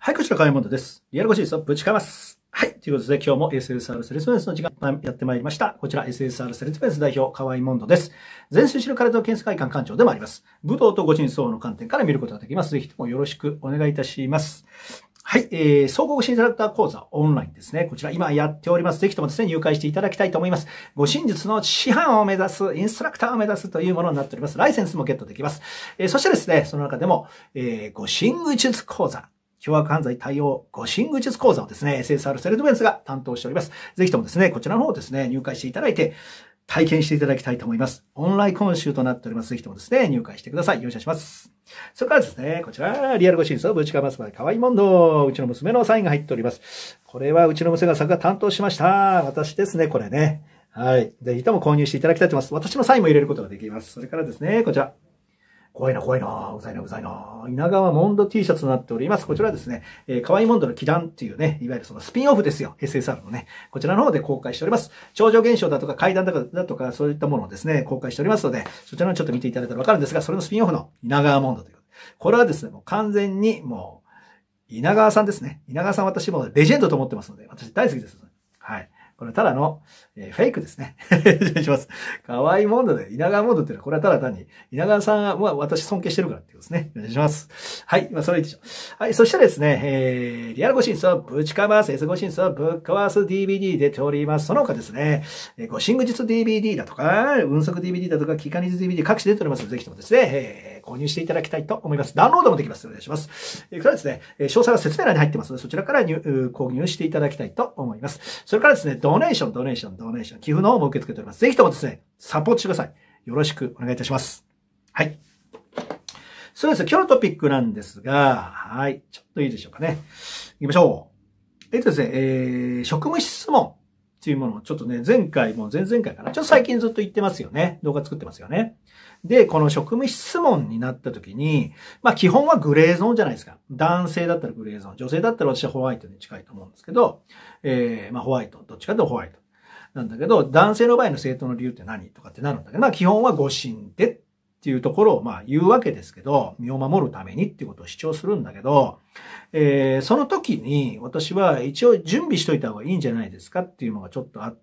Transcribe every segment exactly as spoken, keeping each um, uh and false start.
はい、こちら、かわいもんです。リアルゴシップをぶちかます。はい。ということで、今日も エスエスアール セレスメンスの時間やってまいりました。こちら、エスエスアール セレスメンス代表、かわいもんです。全身知る体の検査会館館長でもあります。武道とご神相の観点から見ることができます。ぜひともよろしくお願いいたします。はい。えー、総合ご神インストラクター講座オンラインですね。こちら今やっております。ぜひともですね、入会していただきたいと思います。ご神術の師範を目指す、インストラクターを目指すというものになっております。ライセンスもゲットできます。えー、そしてですね、その中でも、えー、ご神術講座。凶悪犯罪対応ご神具術講座をですね、エスエスアール セレドメンスが担当しております。ぜひともですね、こちらの方をですね、入会していただいて、体験していただきたいと思います。オンライン講習となっております。ぜひともですね、入会してください。よろしくお願いします。それからですね、こちら、リアルご神相をぶちかます場合、かわいもんど。うちの娘のサインが入っております。これはうちの娘が作画担当しました。私ですね、これね。はい。ぜひとも購入していただきたいと思います。私のサインも入れることができます。それからですね、こちら。怖いな、怖いな、うざいな、うざいな。稲川モンド T シャツとなっております。こちらですね、えー、かわいモンドの祈願っていうね、いわゆるそのスピンオフですよ。エスエスアール のね。こちらの方で公開しております。超常現象だとか階段だとか、だとかそういったものをですね、公開しておりますので、そちらのちょっと見ていただいたらわかるんですが、それのスピンオフの稲川モンドということで。これはですね、もう完全にもう、稲川さんですね。稲川さん私もレジェンドと思ってますので、私大好きです。はい。これただの、えー、フェイクですね。失礼します。かわいモンドで、稲川モンドっていうのは、これはただ単に、稲川さんは私尊敬してるからっていうことですね。お願いします。はい。まあ、それいいでしょう。はい。そしてですね、えー、リアルご神相をぶちかます。エスご神相をぶっかわす ディービーディー 出ております。その他ですね、ご神具術 ディービーディー だとか、運足 ディービーディー だとか、機関術 ディービーディー 各種出ておりますので、ぜひともですね、えー、購入していただきたいと思います。ダウンロードもできます。お願いします。えー、これはですね、詳細は説明欄に入ってますので、そちらから入購入していただきたいと思います。それからですね、ドネーション、ドネーション、ドネーション、寄付の方も受け付けております。ぜひともですね、サポートしてください。よろしくお願いいたします。はい。そうですね、今日のトピックなんですが、はい。ちょっといいでしょうかね。行きましょう。えっとですね、えー、職務質問っていうものをちょっとね、前回も前々回かな。ちょっと最近ずっと言ってますよね。動画作ってますよね。で、この職務質問になった時に、まあ基本はグレーゾーンじゃないですか。男性だったらグレーゾーン。女性だったら私はホワイトに近いと思うんですけど、えー、まあホワイト。どっちかというとホワイト。なんだけど、男性の場合の正当の理由って何とかってなるんだけど、まあ基本はご神でっていうところをまあ言うわけですけど、身を守るためにっていうことを主張するんだけど、えー、その時に私は一応準備しといた方がいいんじゃないですかっていうのがちょっとあって、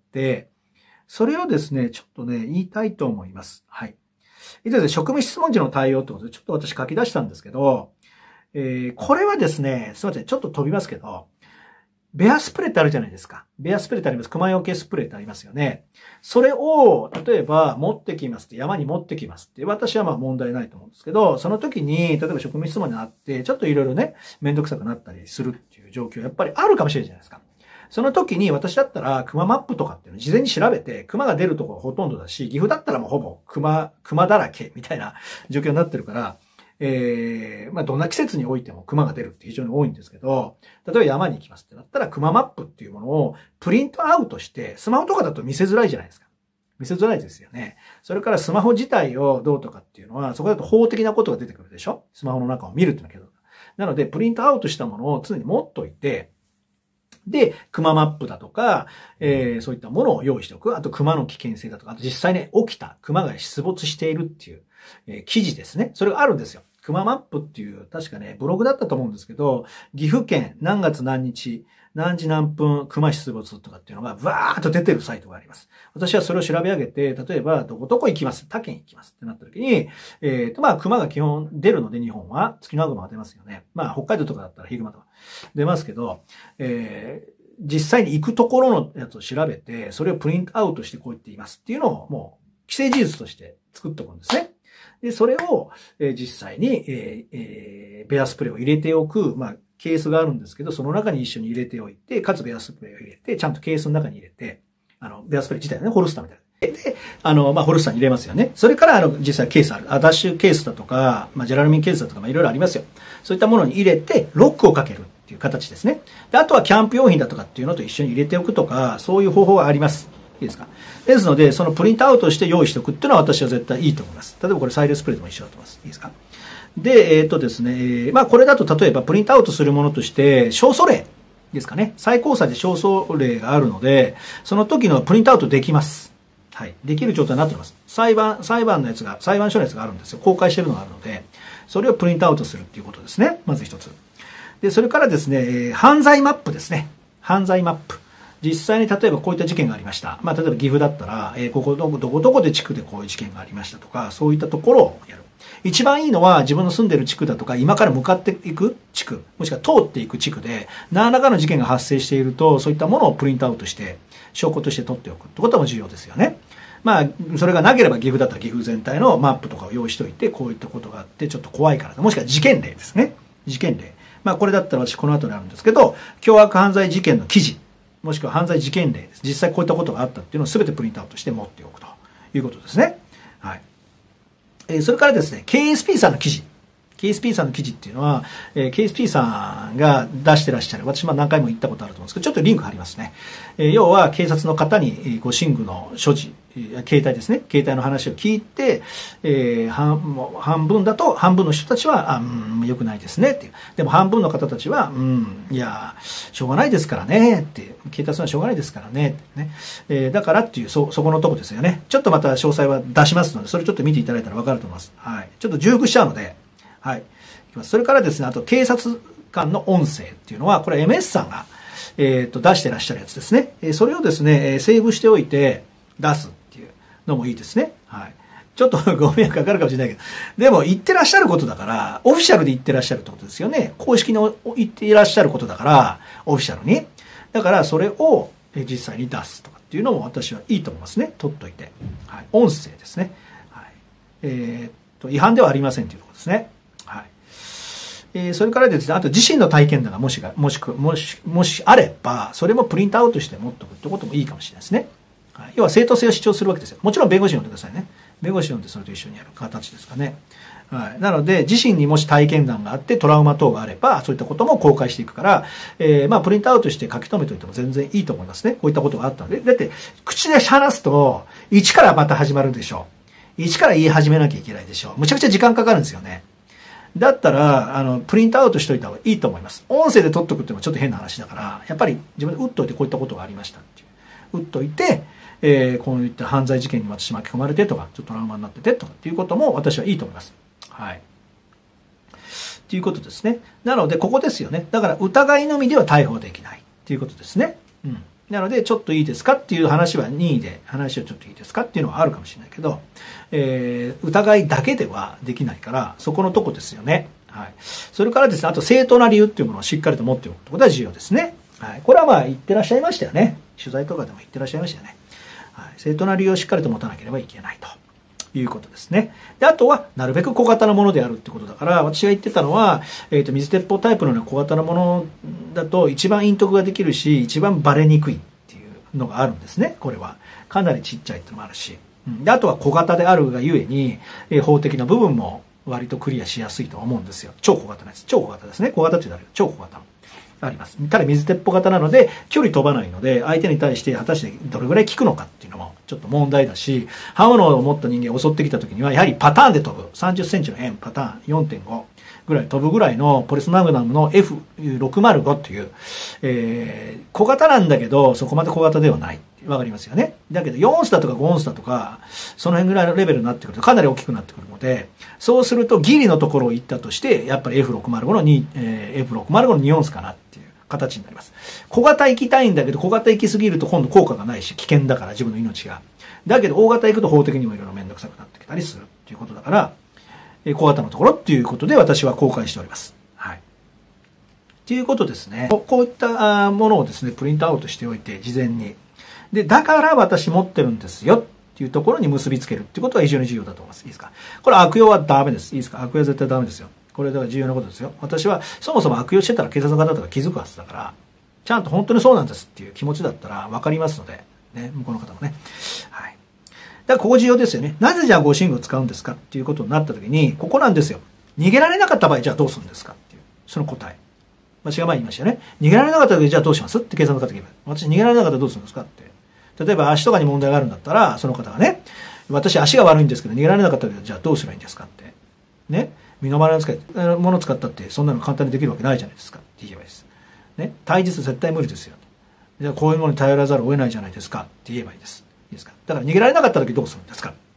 それをですね、ちょっとね、言いたいと思います。はい。以前ですね、職務質問時の対応ってことでちょっと私書き出したんですけど、えー、これはですね、すいません、ちょっと飛びますけど、ベアスプレーってあるじゃないですか。ベアスプレーってあります。熊よけスプレーってありますよね。それを、例えば、持ってきますって、山に持ってきますって、私はまあ問題ないと思うんですけど、その時に、例えば職務質問にあって、ちょっといろいろね、めんどくさくなったりするっていう状況、やっぱりあるかもしれないじゃないですか。その時に私だったら、熊マップとかっていうのを事前に調べて、熊が出るところほとんどだし、岐阜だったらもうほぼ熊、熊だらけみたいな状況になってるから、えー、まあ、どんな季節においても熊が出るって非常に多いんですけど、例えば山に行きますってなったら、熊マップっていうものをプリントアウトして、スマホとかだと見せづらいじゃないですか。見せづらいですよね。それからスマホ自体をどうとかっていうのは、そこだと法的なことが出てくるでしょ？スマホの中を見るっていうのはけど。なので、プリントアウトしたものを常に持っといて、で、熊マップだとか、えー、そういったものを用意しておく。あと、熊の危険性だとか、あと実際ね、起きた熊が出没しているっていう、えー、記事ですね。それがあるんですよ。熊マップっていう、確かね、ブログだったと思うんですけど、岐阜県何月何日、何時何分熊出没とかっていうのが、わーっと出てるサイトがあります。私はそれを調べ上げて、例えば、どこどこ行きます。他県行きますってなった時に、えっと、まあ、熊が基本出るので、日本は、月の悪魔が出ますよね。まあ、北海道とかだったらヒグマとか出ますけど、えー、実際に行くところのやつを調べて、それをプリントアウトしてこう言っていますっていうのを、もう、既成事実として作っておくんですね。で、それを、えー、実際に、えーえー、ベアスプレーを入れておく、まあ、ケースがあるんですけど、その中に一緒に入れておいて、かつベアスプレーを入れて、ちゃんとケースの中に入れて、あの、ベアスプレー自体ね、ホルスターみたいな。で、あの、まあ、ホルスターに入れますよね。それから、あの、実際ケースある。アダッシュケースだとか、まあ、ジェラルミンケースだとか、まあ、いろいろありますよ。そういったものに入れて、ロックをかけるっていう形ですね。で、あとはキャンプ用品だとかっていうのと一緒に入れておくとか、そういう方法があります。いいですか？ですので、そのプリントアウトして用意しておくっていうのは私は絶対いいと思います。例えばこれサイレンスプレーでも一緒だと思います。いいですか？で、えっとですね、まあこれだと例えばプリントアウトするものとして、勝訴例ですかね。最高裁で勝訴例があるので、その時のプリントアウトできます。はい。できる状態になっています。裁判、裁判のやつが、裁判所のやつがあるんですよ。公開してるのがあるので、それをプリントアウトするっていうことですね。まず一つ。 で、それからですね、犯罪マップですね。犯罪マップ。実際に例えばこういった事件がありました。まあ、例えば岐阜だったら、えー、ここどこどこどこで地区でこういう事件がありましたとか、そういったところをやる。一番いいのは自分の住んでる地区だとか、今から向かっていく地区、もしくは通っていく地区で、何らかの事件が発生していると、そういったものをプリントアウトして、証拠として取っておくってことも重要ですよね。まあ、それがなければ岐阜だったら岐阜全体のマップとかを用意しておいて、こういったことがあってちょっと怖いから、もしくは事件例ですね。事件例。まあこれだったら私この後にあるんですけど、凶悪犯罪事件の記事、もしくは犯罪事件例です。実際こういったことがあったっていうのを全てプリントアウトして持っておくということですね。はい。えー、それからですね、ケーエスピー さんの記事。ケーエスピー さんの記事っていうのは、えー、ケーエスピー さんが出してらっしゃる、私も何回も言ったことあると思うんですけど、ちょっとリンク貼りますね。えー、要は警察の方にご寝具の所持、携帯ですね。携帯の話を聞いて、えー、半半分だと、半分の人たちは、あ、うん、良くないですねっていう。でも半分の方たちは、うん、いや、しょうがないですからねっていう。警察はしょうがないですからねってね。えー、だからっていう、そ、そこのとこですよね。ちょっとまた詳細は出しますので、それちょっと見ていただいたらわかると思います。はい。ちょっと重複しちゃうので、はい。いきます。それからですね、あと警察官の音声っていうのは、これ エムエス さんが、えっと、出してらっしゃるやつですね。えー、それをですね、セーブしておいて出すっていうのもいいですね。はい。ちょっとご迷惑かかるかもしれないけど。でも言ってらっしゃることだから、オフィシャルで言ってらっしゃるってことですよね。公式の言っていらっしゃることだから、オフィシャルに。だからそれを実際に出すとかっていうのも私はいいと思いますね。取っといて。はい。音声ですね。はい。えー、っと、違反ではありませんというところですね。はい。えー、それからですね、あと自身の体験談がもしが、もしく、もし、もしあれば、それもプリントアウトして持っておくってこともいいかもしれないですね。はい、要は正当性を主張するわけですよ。もちろん弁護士呼んでくださいね。弁護士呼んでそれと一緒にやる形ですかね。はい。なので、自身にもし体験談があって、トラウマ等があれば、そういったことも公開していくから、えー、まあ、プリントアウトして書き留めておいても全然いいと思いますね。こういったことがあったので。だって、口で話すと、一からまた始まるでしょう。一から言い始めなきゃいけないでしょう。むちゃくちゃ時間かかるんですよね。だったら、あの、プリントアウトしといた方がいいと思います。音声で撮っとくっていうのはちょっと変な話だから、やっぱり自分で打っといてこういったことがありましたっていう。打っといて、えー、こういった犯罪事件に私巻き込まれてとか、ちょっとトラウマになっててとかっていうことも私はいいと思います。はい。ということですね。なので、ここですよね。だから、疑いのみでは逮捕できないっていうことですね。うん。なので、ちょっといいですかっていう話は任意で、話をちょっといいですかっていうのはあるかもしれないけど、えー、疑いだけではできないから、そこのとこですよね。はい。それからですね、あと正当な理由っていうものをしっかりと持っておくことが重要ですね。はい。これはまあ言ってらっしゃいましたよね。取材とかでも言ってらっしゃいましたよね。はい。正当な理由をしっかりと持たなければいけないと。いうことですね。で、あとは、なるべく小型のものであるってことだから、私が言ってたのは、えっと、水鉄砲タイプのような小型のものだと、一番隠匿ができるし、一番バレにくいっていうのがあるんですね。これは。かなりちっちゃいってのもあるし。で、あとは小型であるがゆえに、え法的な部分も割とクリアしやすいと思うんですよ。超小型のやつ。超小型ですね。小型って言うのは超小型の。あります。ただ水鉄砲型なので、距離飛ばないので、相手に対して果たしてどれぐらい効くのかっていうのもちょっと問題だし、刃物を持った人間を襲ってきた時には、やはりパターンで飛ぶ。さんじゅっセンチの円パターン よんてんご ぐらい飛ぶぐらいのポリスマグナムの エフろくまるご っていう、えー、小型なんだけど、そこまで小型ではない。わかりますよね。だけどよんオンスだとかごオンスだとか、その辺ぐらいのレベルになってくるとかなり大きくなってくるので、そうするとギリのところを行ったとして、やっぱり エフろくまるご のに、えー、エフろくまるご のにオンスかなっていう形になります。小型行きたいんだけど、小型行きすぎると今度効果がないし、危険だから自分の命が。だけど大型行くと法的にもいろいろめんどくさくなってきたりするっていうことだから、えー、小型のところっていうことで私は公開しております。はい。っていうことですね。こういったものをですね、プリントアウトしておいて、事前に。で、だから私持ってるんですよっていうところに結びつけるっていうことは非常に重要だと思います。いいですか？これ悪用はダメです。いいですか？悪用は絶対ダメですよ。これだから重要なことですよ。私はそもそも悪用してたら警察の方とか気づくはずだから、ちゃんと本当にそうなんですっていう気持ちだったら分かりますので、ね、向こうの方もね。はい。だからここ重要ですよね。なぜじゃあ護身具を使うんですかっていうことになった時に、ここなんですよ。逃げられなかった場合、じゃあどうするんですかっていう、その答え。私が前に言いましたよね。逃げられなかった時、じゃあどうしますって警察の方が言えば。私逃げられなかったらどうするんですかって。例えば足とかに問題があるんだったら、その方がね、私足が悪いんですけど逃げられなかったらじゃあどうすればいいんですかって。ね。身の回りの使い、ものを使ったってそんなの簡単にできるわけないじゃないですかって言えばいいです。ね。体実絶対無理ですよ。じゃあこういうものに頼らざるを得ないじゃないですかって言えばいいです。いいですか。だから逃げられなかった時どうするんですか。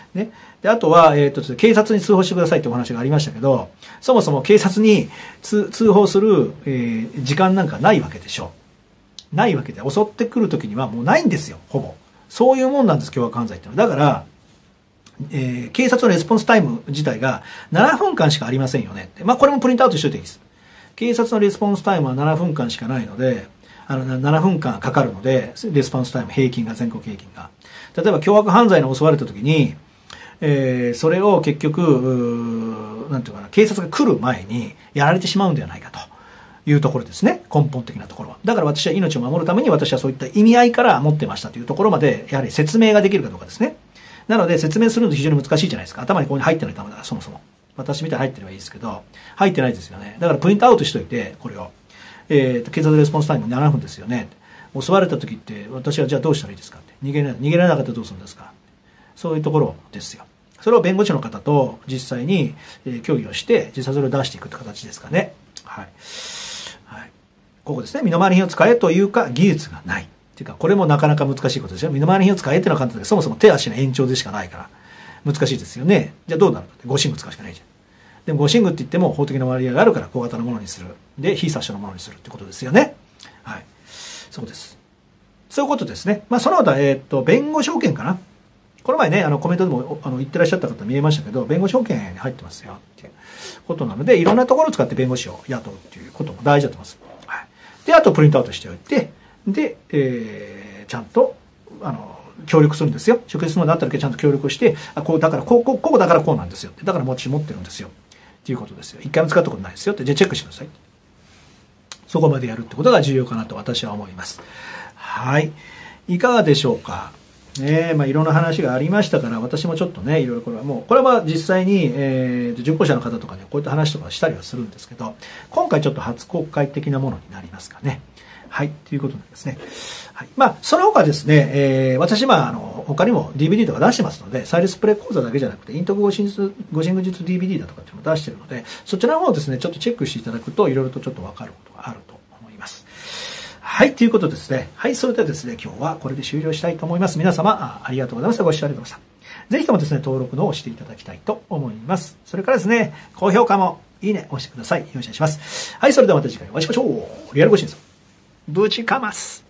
ね。で、あとは、えっと、警察に通報してくださいってお話がありましたけど、そもそも警察に通報する、えー、時間なんかないわけでしょ。ないわけで、襲ってくる時にはもうないんですよ、ほぼ。そういうもんなんです、凶悪犯罪ってのは。だから、えー、警察のレスポンスタイム自体がななふんかんしかありませんよねって。まあ、これもプリントアウトしといていいです。警察のレスポンスタイムはななふんかんしかないので、あの、ななふんかんかかるので、レスポンスタイム平均が、全国平均が。例えば、凶悪犯罪に襲われた時に、えー、それを結局、なんていうかな、警察が来る前にやられてしまうんではないかというところですね。根本的なところは。だから私は命を守るために私はそういった意味合いから持ってましたというところまで、やはり説明ができるかどうかですね。なので説明するの非常に難しいじゃないですか。頭にここに入ってないとダメだから、そもそも。私みたいに入ってればいいですけど、入ってないですよね。だからプリントアウトしといて、これを。えー、警察レスポンスタイムななふんですよね。襲われた時って、私はじゃあどうしたらいいですかって。逃げられ、逃げられなかったらどうするんですか。そういうところですよ。それを弁護士の方と実際に、えー、協議をして、実際それを出していくって形ですかね。はい。はい。ここですね。身の回り品を使えというか、技術がない。っていうか、これもなかなか難しいことですよ。身の回り品を使えっていうのは簡単だけど、そもそも手足の延長でしかないから、難しいですよね。じゃあどうなるかって、護身具使うしかないじゃん。でも護身具って言っても法的な割合があるから小型のものにする。で、非殺傷のものにするってことですよね。はい。そうです。そういうことですね。まあ、その他、えっと、弁護士保険かな。この前ね、あの、コメントでも、あの、言ってらっしゃった方見えましたけど、弁護士保険に入ってますよ。っていうことなので、いろんなところを使って弁護士を雇うっていうことも大事だと思います。はい。で、あとプリントアウトしておいて、で、えー、ちゃんと、あの、協力するんですよ。職質問題あったらちゃんと協力して、あ、こう、だから、こう、こう、こうだからこうなんですよ。だから私持ってるんですよ。っていうことですよ。一回も使ったことないですよって。じゃあチェックしてください。そこまでやるってことが重要かなと私は思います。はい。いかがでしょうか。ねえ、まあいろんな話がありましたから、私もちょっとね、いろいろこれはもう、これは実際に、えー、受講者の方とかね、こういった話とかしたりはするんですけど、今回ちょっと初公開的なものになりますかね。はい。ということなんですね。はい。まあ、その他ですね、えー、私、まあ、あの、他にも ディーブイディー とか出してますので、サイレスプレイ講座だけじゃなくて、イントグ護身術、護身術 ディーブイディー だとかっていうのを出してるので、そちらの方をですね、ちょっとチェックしていただくと、いろいろとちょっとわかることがあると思います。はい。ということですね。はい。それではですね、今日はこれで終了したいと思います。皆様、あ、ありがとうございました。ご視聴ありがとうございました。ぜひともですね、登録の方をしていただきたいと思います。それからですね、高評価も、いいね、押してください。よろしくお願いします。はい。それではまた次回お会いしましょう。リアルご親さん。ぶちかます。